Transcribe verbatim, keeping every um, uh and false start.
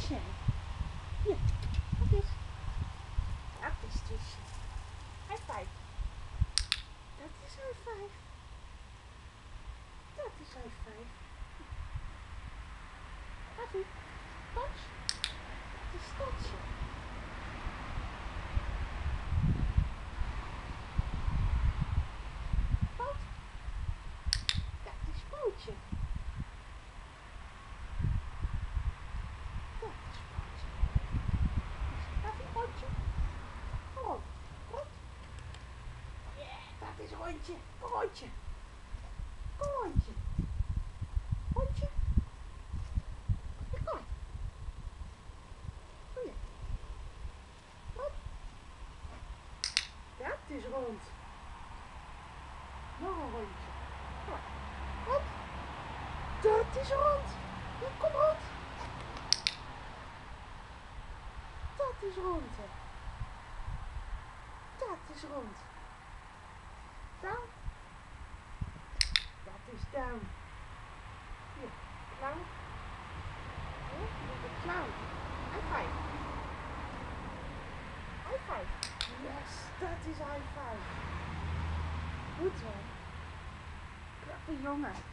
tusje. Hier, dat is. Dat is tusje. High five. Dat is high five. Dat is high five. Dat is touch. Dat is touchje. Poot. Dat is pootje. Dat is pootje. Dat is pootje. Rond. Rond. Yeah, dat is rondje. Rondje. Rondje. Rondje. Kom. Hier. Rond. Dat is rond. Nog een rondje. Kom. Rond. Dat is rond. Hier, kom rond. Dat is rond. Hè. Dat is rond. Down. Dat is down. Hier, clown. Hier, de clown. High five. High five. Yes, dat is high five. Goed zo. Knappe jongen.